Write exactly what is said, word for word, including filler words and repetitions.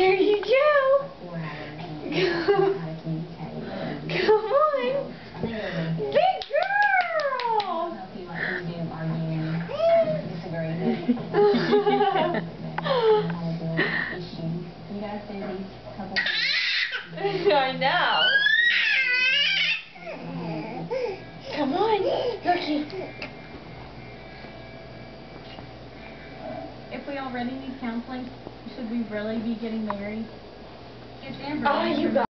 There you go. Come on. Big girl. I know. Come on, Yoshi. If we already need counseling, should we really be getting married? Oh, you got